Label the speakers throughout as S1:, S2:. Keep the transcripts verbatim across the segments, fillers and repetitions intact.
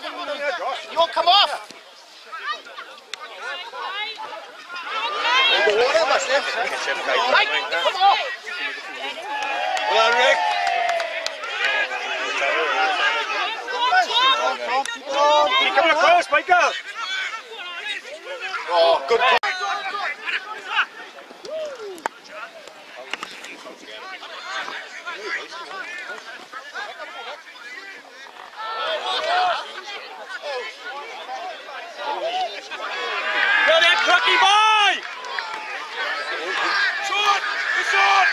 S1: You won't come off. Mike, come off.
S2: Well done, Rick. Keep coming across, Michael.
S1: Oh, good play.
S2: Go there, Trucky boy! Shot! Shot!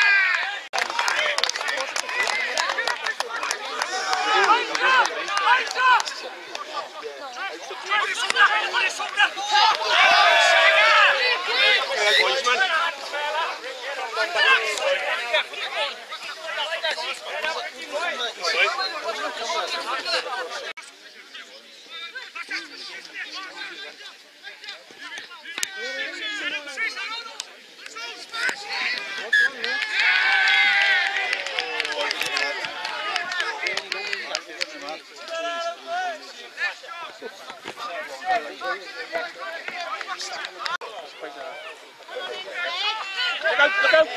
S2: Look out, look out!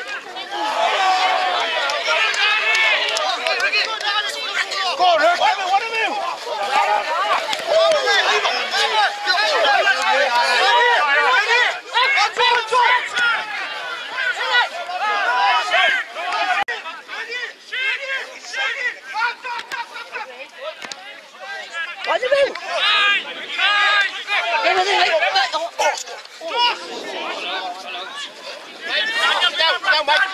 S2: Go on, Rick! What are you? What do you mean?
S1: Down, down, Mike.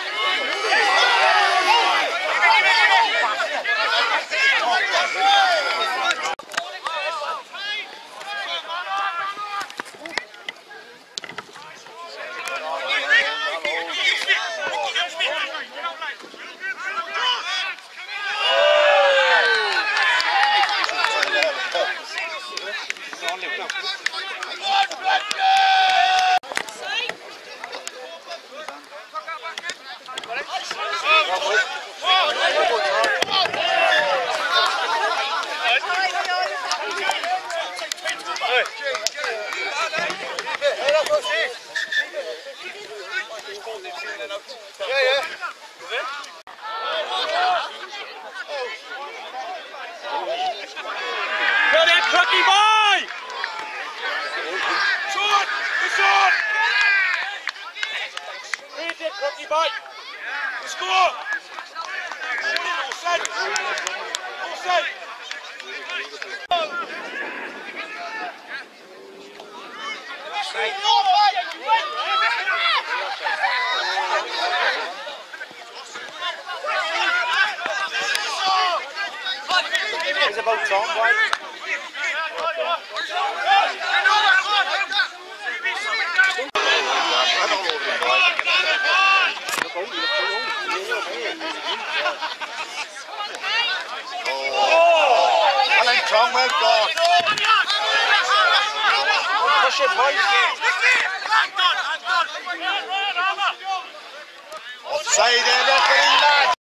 S2: Yeah, yeah. Go there, Trucky boy! Shot! Shot! Read it, Trucky boy! Score! All set! All set!
S1: It's about time, right?
S2: Oh!
S1: Well Tom, well done. Push it, boys. Say there, referee, lad.